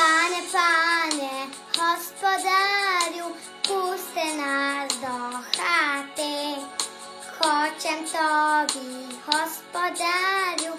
Pane, Pane, Hospodáriu, pusti nás do chaty. Хочем тобі, Господарю,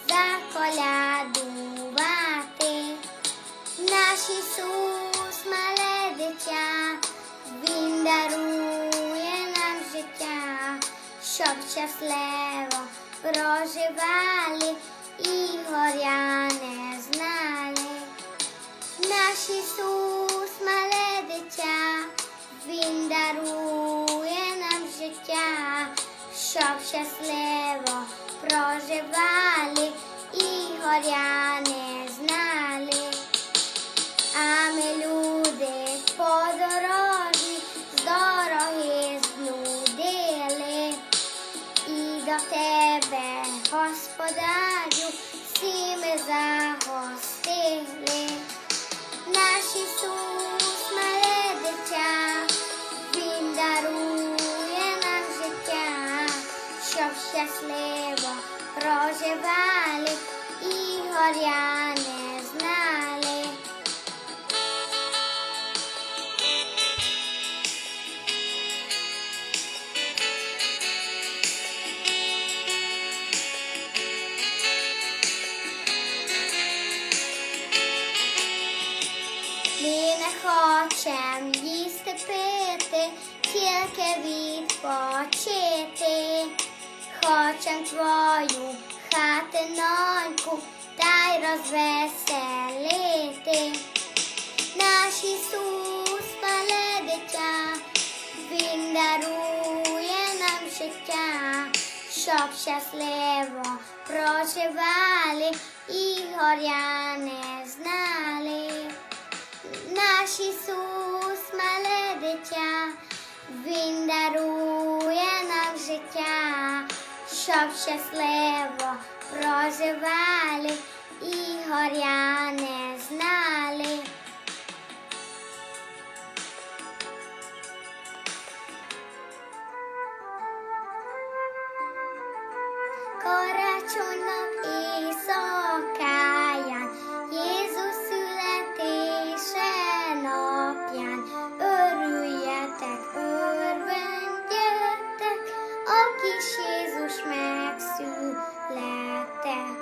заколядувати. Наш Ісус, мале дитя, Він дарує нам життя, щоб щасливо проживали і горя не знали. Наш Ісус, мале дитя, Він дарує нам життя, щоб щасливо проживали і горя не знали. А ми люди по дорозі з дороги зблудили, і до тебе, Господарю, всі ми загостили. Наш Ісус, мале дитя, Він дарує нам життя, щоб щасливо проживали і горя не знали. Ми не хочем їсти пити, тільки відпочити. Хочем твою хатиноньку та й розвеселити. Наш Ісус, мале дитя, Він дарує нам життя, щоб щасливо проживали і горя не знали. Наш Ісус, мале дитя, Він дарує нам життя, щоб щасливо проживали і горя не знали. Karácsonynak éjszakáján, Jézus születése napján, örüljetek, örvendjetek, a kis Jézus megszületett.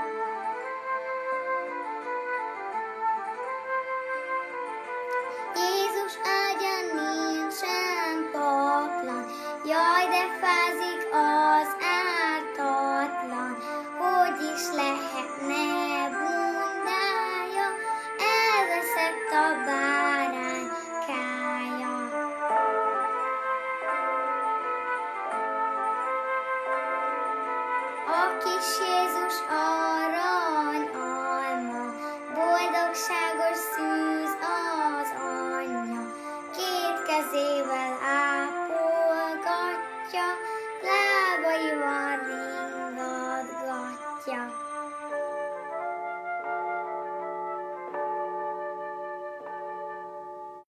Jézus ágyán nincsen paplan, jaj, de fázik az ártatlan, hogy is lehetne bundája, elveszett a báránykája. A kis Jézus arra